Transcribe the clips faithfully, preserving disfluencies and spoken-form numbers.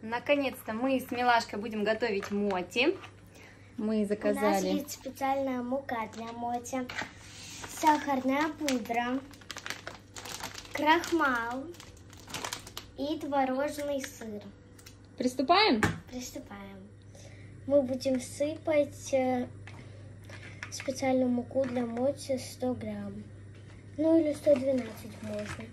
Наконец-то мы с Милашкой будем готовить моти. Мы заказали... У нас есть специальная мука для моти, сахарная пудра, крахмал и творожный сыр. Приступаем? Приступаем. Мы будем сыпать специальную муку для моти сто грамм. Ну или сто двенадцать можно.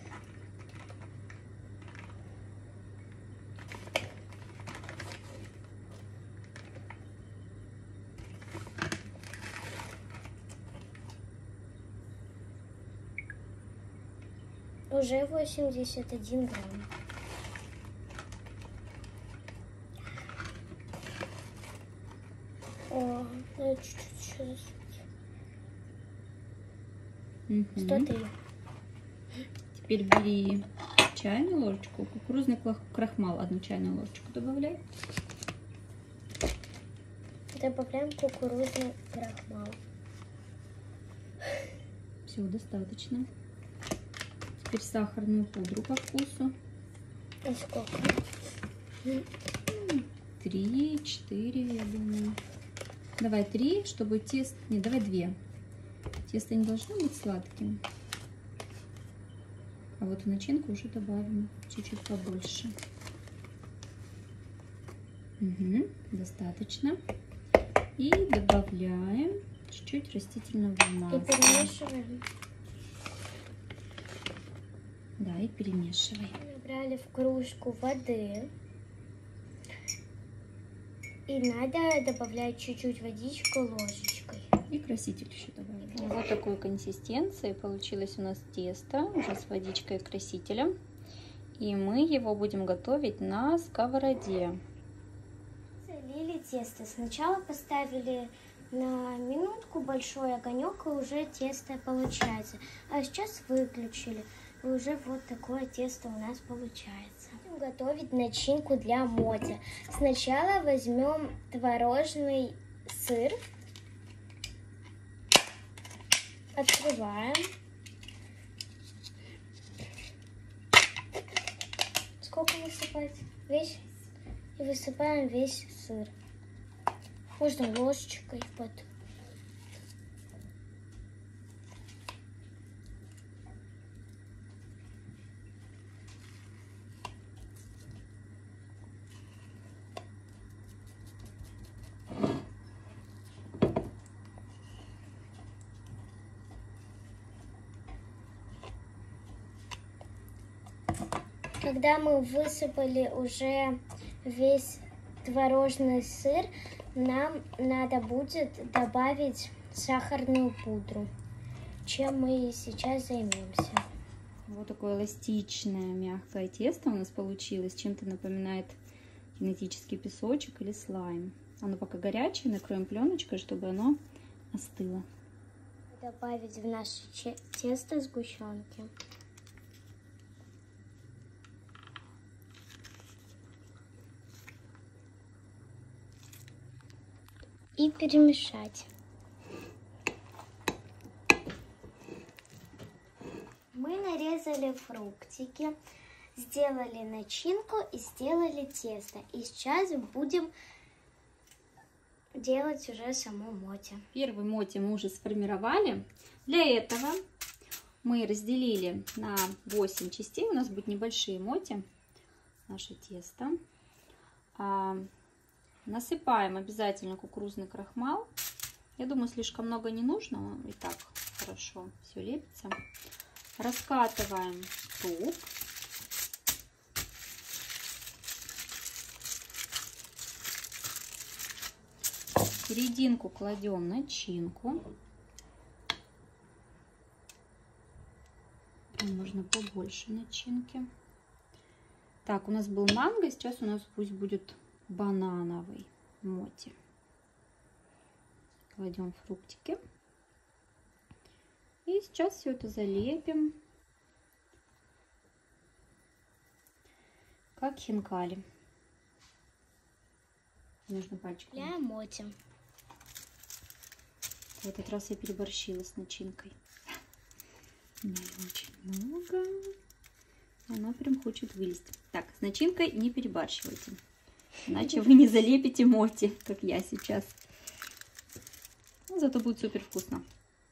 Уже восемьдесят один грамм. О, ну чуть-чуть. Угу. сто три. Теперь бери чайную ложечку, кукурузный крахмал одну чайную ложечку добавляй. Добавляем кукурузный крахмал. Все, достаточно. Теперь сахарную пудру по вкусу. И сколько? Три, четыре, я думаю. Давай три, чтобы тесто... Не, давай две. Тесто не должно быть сладким. А вот в начинку уже добавим чуть-чуть побольше. Угу, достаточно. И добавляем чуть-чуть растительного масла. И перемешиваем. Да, и перемешивай. Набрали в кружку воды. И надо добавлять чуть-чуть водичку ложечкой. И краситель еще добавим. Вот такой консистенции получилось у нас тесто, уже с водичкой и красителем. И мы его будем готовить на сковороде. Залили тесто. Сначала поставили на минутку большой огонек, и уже тесто получается. А сейчас выключили. И уже вот такое тесто у нас получается. Будем готовить начинку для моти. Сначала возьмем творожный сыр. Открываем. Сколько высыпать? Весь? И высыпаем весь сыр. Можно ложечкой под... Когда мы высыпали уже весь творожный сыр, нам надо будет добавить сахарную пудру, чем мы сейчас займемся. Вот такое эластичное, мягкое тесто у нас получилось. Чем-то напоминает кинетический песочек или слайм. Оно пока горячее, накроем пленочкой, чтобы оно остыло. Добавить в наше тесто сгущенки. И перемешать. Мы нарезали фруктики, сделали начинку и сделали тесто. И сейчас будем делать уже саму моти. Первый моти мы уже сформировали. Для этого мы разделили на восемь частей. У нас будут небольшие моти. Наше тесто. Насыпаем обязательно кукурузный крахмал. Я думаю, слишком много не нужно. Он и так хорошо все лепится. Раскатываем круг. В серединку кладем начинку. Можно побольше начинки. Так, у нас был манго, сейчас у нас пусть будет банановый моти. Кладем фруктики. И сейчас все это залепим, как хинкали. Нужно пальчиком. Для моти. В этот раз я переборщила с начинкой. У меня очень много. Она прям хочет вылезть. Так, с начинкой не перебарщивайте. Иначе вы не залепите моти, как я сейчас. Но зато будет супер вкусно.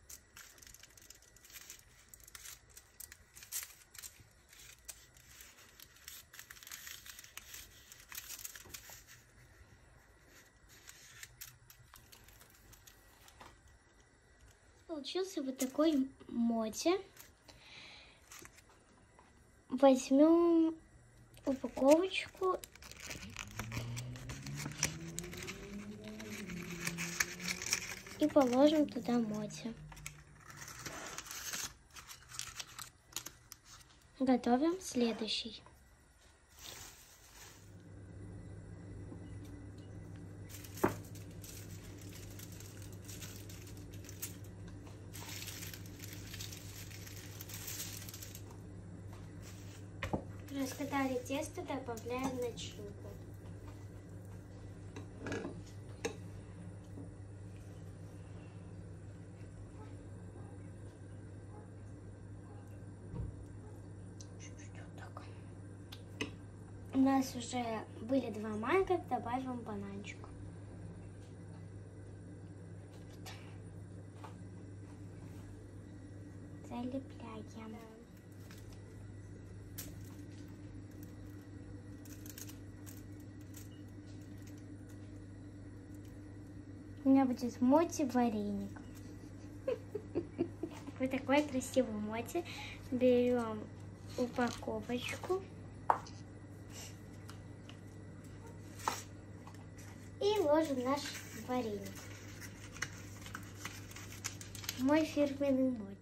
Получился вот такой моти. Возьмем упаковочку и положим туда моти. Готовим следующий. Раскатали тесто, добавляем начинку. У нас уже были два майка, добавим бананчик. Залепляем. У меня будет моти вареник. Вот такой красивый моти. Берем упаковочку и ложим наш вареник. Мой фирменный моти.